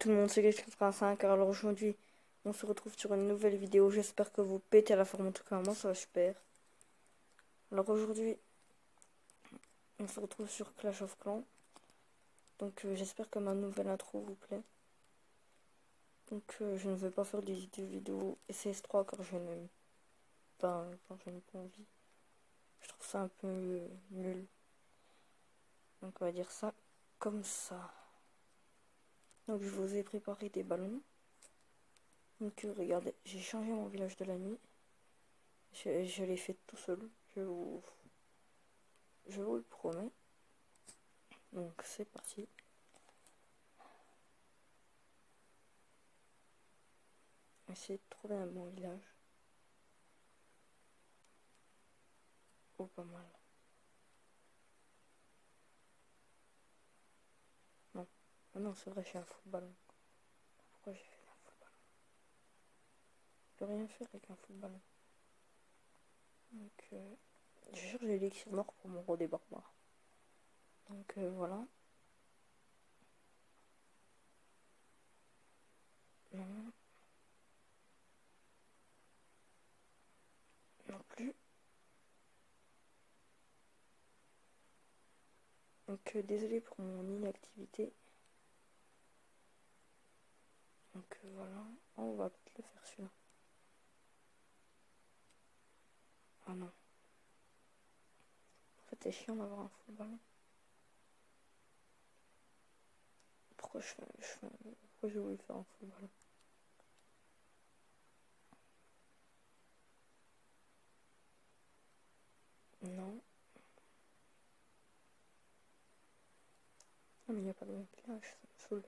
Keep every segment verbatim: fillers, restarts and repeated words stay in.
tout le monde, c'est Gage85. Alors aujourd'hui, on se retrouve sur une nouvelle vidéo. J'espère que vous pétez à la forme. En tout cas, moi, ça va super. Alors aujourd'hui, on se retrouve sur Clash of Clans. Donc euh, j'espère que ma nouvelle intro vous plaît. Donc euh, je ne vais pas faire des, des vidéos C S trois car je n'aime pas, quand je n'ai pas envie. Je trouve ça un peu euh, nul. Donc on va dire ça comme ça. Donc je vous ai préparé des ballons. Donc euh, regardez, j'ai changé mon village de la nuit. Je, je l'ai fait tout seul. Je vous, je vous le promets. Donc c'est parti. Essayez de trouver un bon village. Oh, pas mal. Non. Ah non, c'est vrai, j'ai un football. Pourquoi j'ai fait un football? Je peux rien faire avec un football. Donc, euh, je cherche l'élixir mort pour mon roi des barbares. Donc, euh, voilà. Non. Non plus. Donc, euh, désolé pour mon inactivité. Donc, euh, voilà. Oh, on va peut-être le faire celui-là. Ah non. En fait, c'est chiant d'avoir un football. Pourquoi je fais, je fais, pourquoi j'ai voulu faire un football? Non. Non, mais il n'y a pas de bon village, ça me saoule.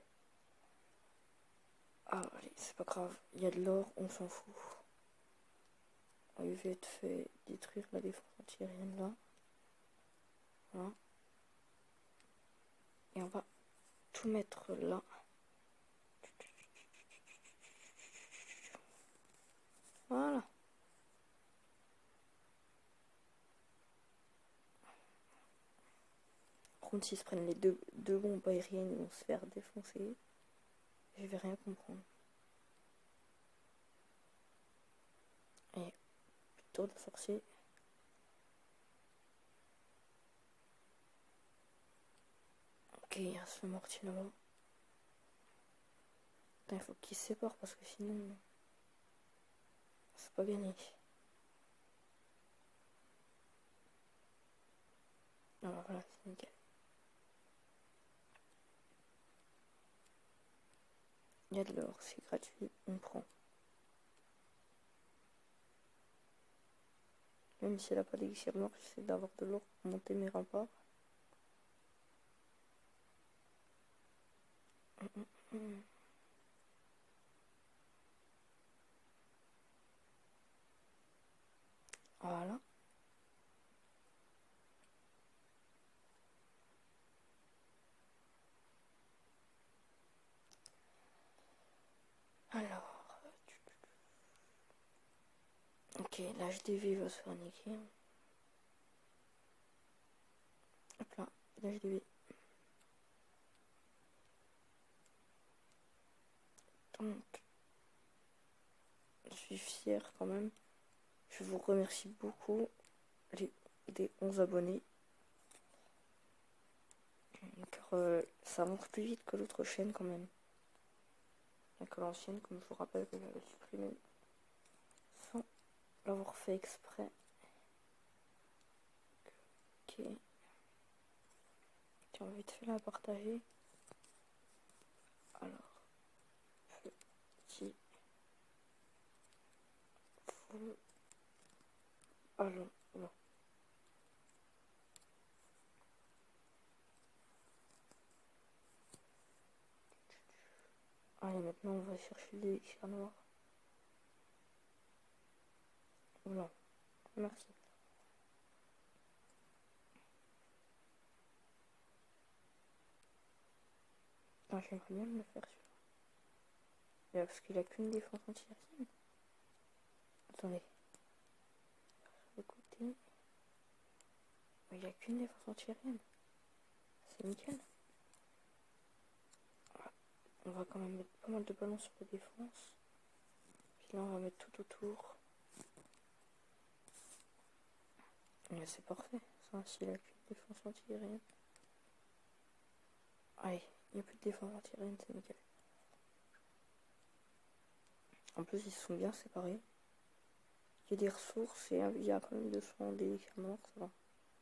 Ah, allez, c'est pas grave. Il y a de l'or, on s'en fout. On va vite fait détruire la défense antiaérienne là. Voilà. Et on va tout mettre là. Voilà. Par contre, s'ils se prennent les deux, deux bombes aériennes, ils vont se faire défoncer. Je vais rien comprendre. Et tour de sorcier. Ok, il y a ce mortier là-bas. Il faut qu'il se sépare parce que sinon, c'est pas gagné. Alors voilà, c'est nickel. Il y a de l'or, c'est gratuit, on prend. Même si elle n'a pas d'élixir mort, j'essaie d'avoir de l'or pour monter mes remparts. Hum, hum, hum. Voilà. Alors. Ok, l'H D V va se faire niquer. Hop là, l'H D V. Donc, je suis fière quand même. Je vous remercie beaucoup, les, les onze abonnés. Car euh, ça monte plus vite que l'autre chaîne quand même. Bien que l'ancienne, comme je vous rappelle que j'avais supprimé sans l'avoir fait exprès. Ok. Tiens, on va vite fait la partager. Alors, petit fou. Alors, là. Allez, maintenant on va chercher l'élixir noir. Voilà. Merci. Ah, j'aimerais bien me le faire celui-là. Parce qu'il a qu'une défense anti-aérienne. Attendez. Sur le côté. Il n'y a qu'une défense anti-aérienne. C'est nickel. On va quand même mettre pas mal de ballons sur la défense. Puis là, on va mettre tout autour. Mais c'est parfait. Ça, s'il a qu'une défense anti-aérienne. Allez, il n'y a plus de défense anti-aérienne, c'est nickel. En plus, ils sont bien séparés. Il y a des ressources et il y a quand même deux soins des camarades, ça va.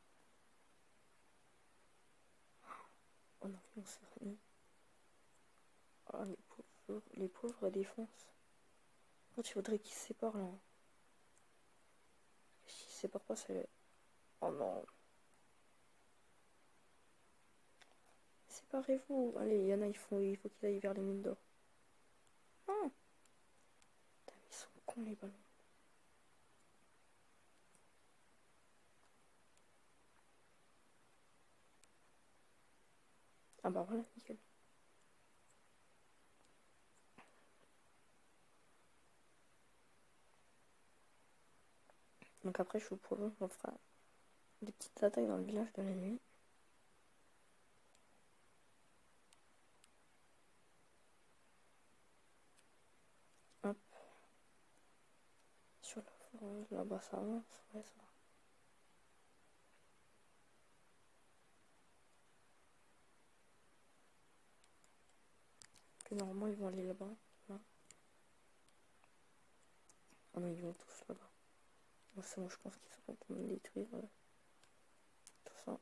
Oh non, on s'est remis. Oh, les pauvres, les pauvres défenses. En fait, il faudrait qu'ils se séparent là. S'ils se séparent pas, c'est. Oh non. Séparez-vous. Allez, il y en a, il faut, il faut qu'ils aillent vers les mines d'or. Ah. Putain, ils sont cons les ballons. Ah bah voilà, nickel. Donc après, je vous propose qu'on fera des petites attaques dans le village de la nuit. Hop. Sur la forêt, là-bas ça avance, ouais ça va. Puis normalement ils vont aller là-bas. Là. Ah non, ils vont tous là-bas. Bon, c'est bon, je pense qu'ils sont en train de détruire euh, tout ça.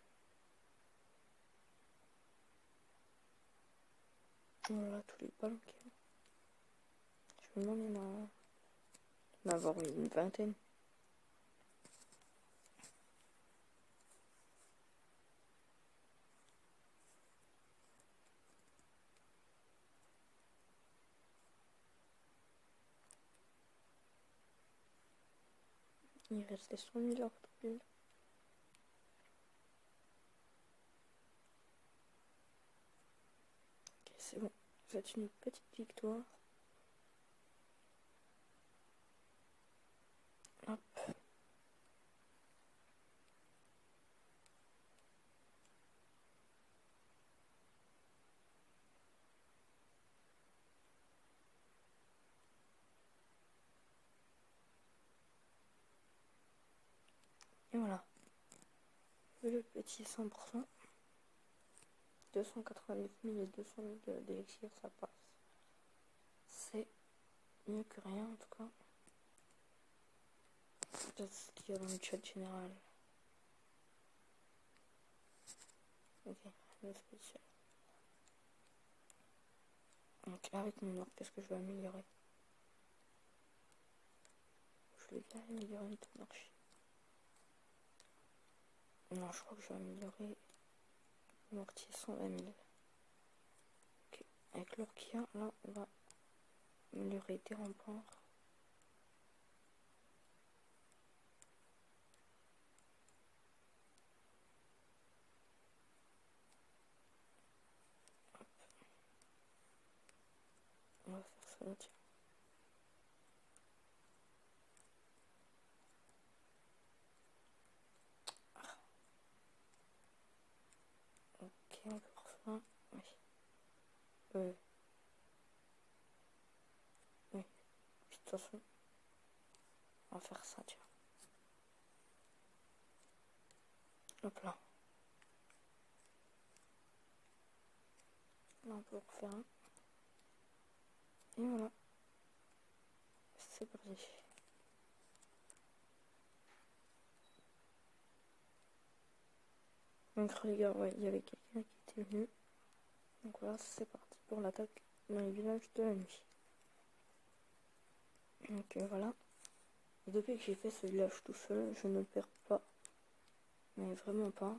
Voilà tous les ballons qu'il y a. Je me demande, il y en a, il y en a avoir une vingtaine. Il reste les cent mille heures tout pile. Ok, c'est bon. Vous êtes une petite victoire. Hop. Et voilà. Le petit cent pour cent. deux cent quatre-vingt-dix mille et deux cent mille d'élixir, ça passe. C'est mieux que rien en tout cas. Peut-être ce qu'il y a dans le chat général. Ok, le spécial. Donc avec mon orc, qu'est-ce que je vais améliorer? Je vais bien améliorer une tonne archi. Non, je crois que je vais améliorer le mortier cent vingt mille. Ok, avec l'or qu'il y a, là, on va améliorer des remparts. Hop. On va faire ça là, tiens. Ok, on peut faire ça. Oui. Euh. Oui. Puis de toute façon, on va faire ça, tiens. Hop là. Là, on peut en refaire un. Et voilà. C'est parti. Donc les gars, ouais, il y avait quelqu'un qui était venu. Donc voilà, c'est parti pour l'attaque dans les villages de la nuit. Donc euh, voilà. Et depuis que j'ai fait ce village tout seul, je ne perds pas. Mais vraiment pas.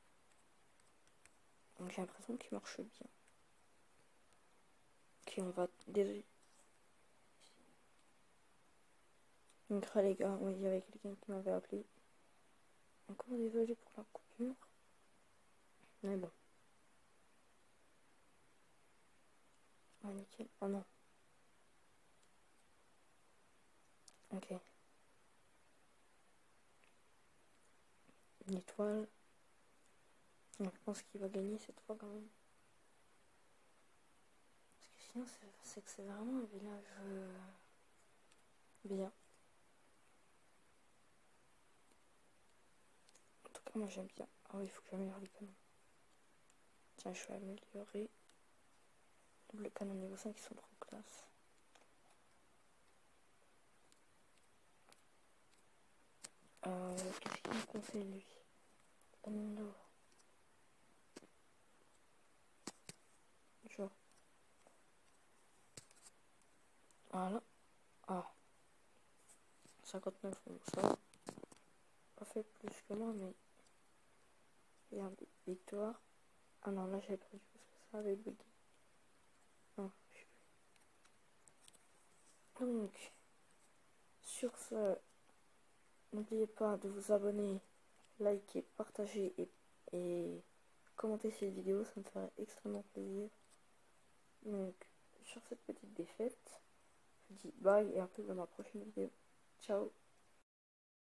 Donc j'ai l'impression qu'il marche bien. Ok, on va... Désolé. Donc là les gars, oui, il y avait quelqu'un qui m'avait appelé. Encore désolé pour la coupure. Mais bon. Ah nickel. Oh non. Ok. Une étoile. Donc, je pense qu'il va gagner cette fois quand même. bien, c'est que c'est vraiment un village euh, bien. En tout cas, moi j'aime bien. Ah oui, il faut que j'améliore les canons. Tiens, je vais améliorer. Double canon niveau cinq, ils sont trop classe. Euh, Qu'est-ce qu'il me conseille lui? Canon. Genre. Voilà. Ah. cinquante-neuf, bon, ça va. Pas fait plus que moi, mais. Regardez, victoire. Ah non, là j'avais perdu parce que ça avait bugué. Non, je suis plus. Donc, sur ce, n'oubliez pas de vous abonner, liker, partager et, et commenter cette vidéo, ça me ferait extrêmement plaisir. Donc, sur cette petite défaite, je vous dis bye et à plus dans ma prochaine vidéo. Ciao!